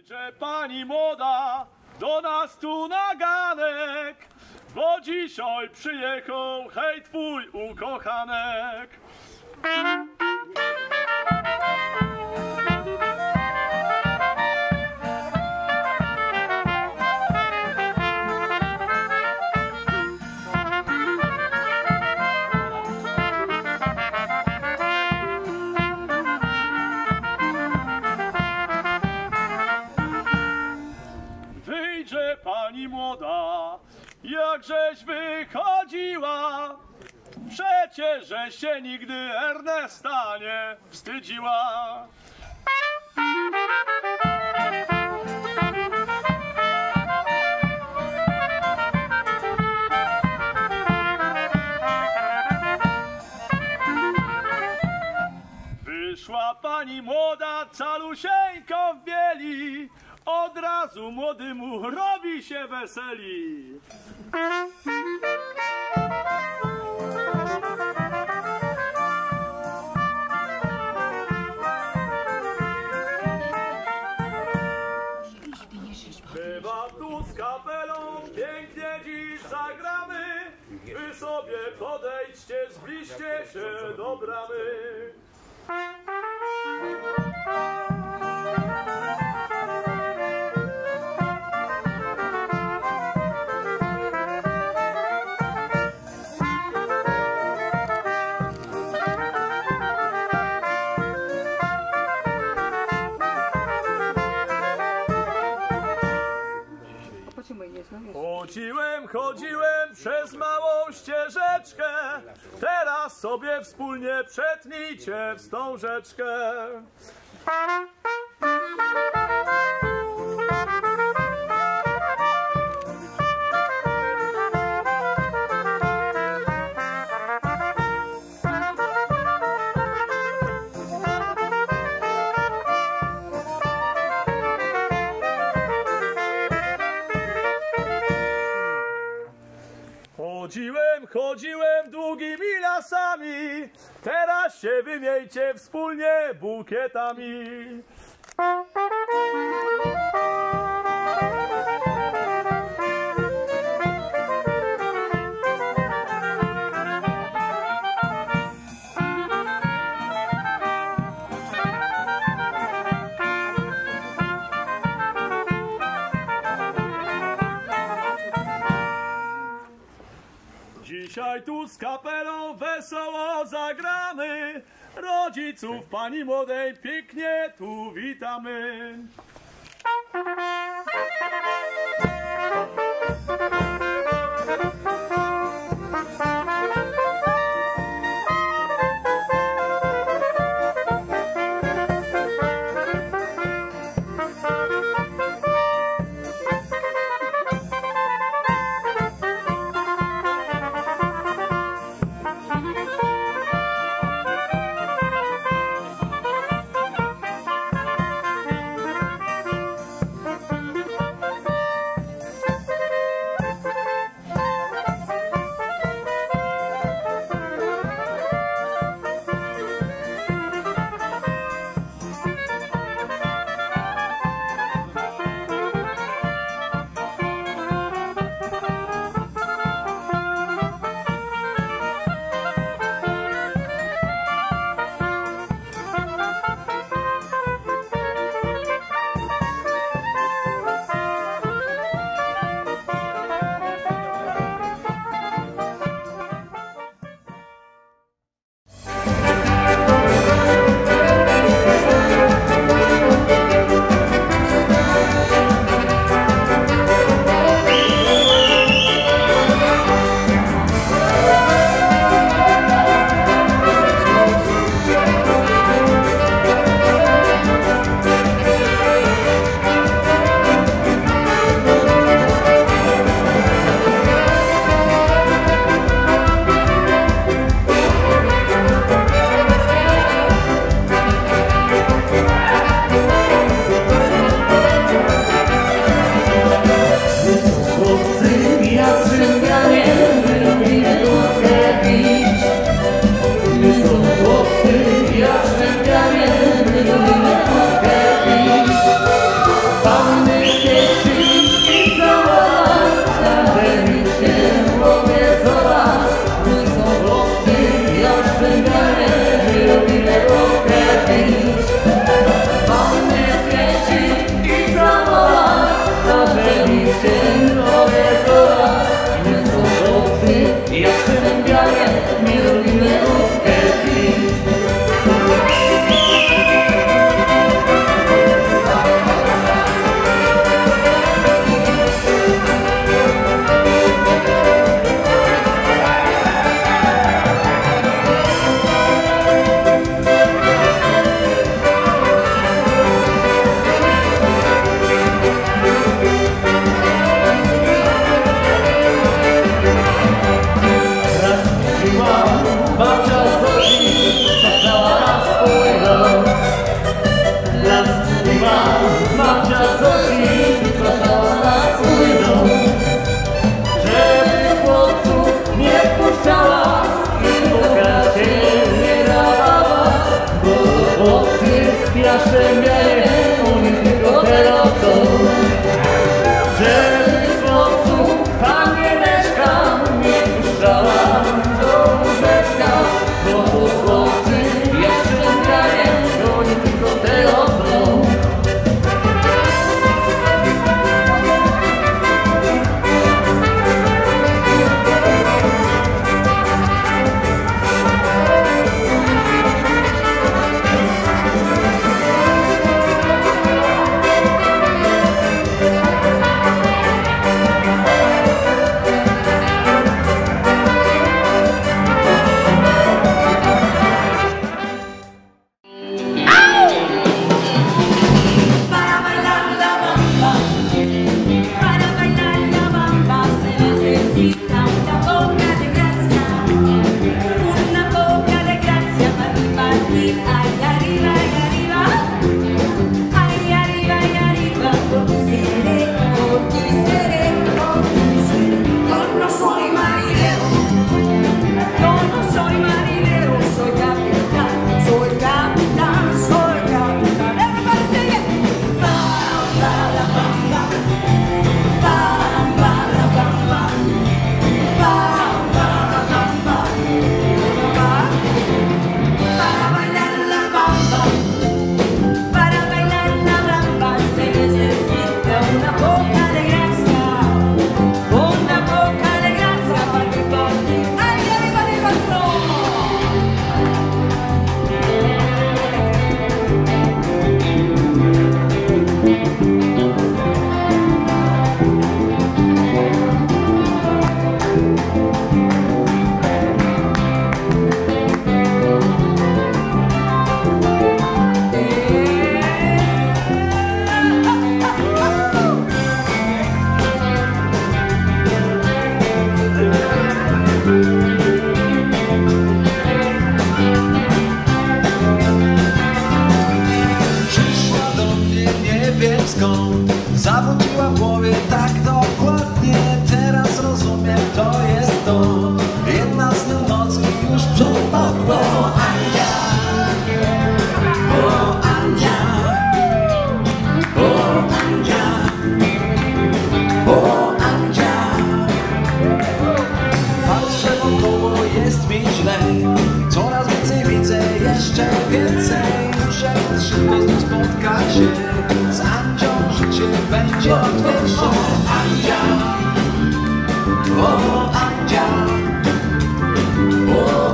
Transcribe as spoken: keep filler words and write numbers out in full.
Wyjdzie pani młoda do nas tu na ganek, bo dzisiaj przyjechał hej twój ukochanek. Wyjdzie pani młoda, jakżeś wychodziła, przecież żeś się nigdy Ernesta nie wstydziła. Wyszła pani młoda, calusieńko w bieli, od razu młodemu robi się weseli. Bywa tu z kapelą, pięknie dziś zagramy, wy sobie podejdźcie, zbliżcie się do bramy. Chodziłem, chodziłem przez małą ścieżeczkę, teraz sobie wspólnie przetnijcie wstążeczkę. Chodziłem, chodziłem długimi lasami, teraz się wymiejcie wspólnie bukietami. Dzisiaj tu z kapelą wesoło zagramy, rodziców pani młodej pięknie tu witamy. wiem skąd zawróciła w głowie tak dokładnie. Teraz rozumiem, to jest to. Jedna z tych nocy już przepadła. O Ania, o Ania, o Ania, o Ania. Patrzę wokoło, jest mi źle. Coraz więcej widzę, jeszcze więcej. Muszę od szybko znów spotkać się z Andzią, życie będzie łatwiejsze. O Andzia, o Andzia, o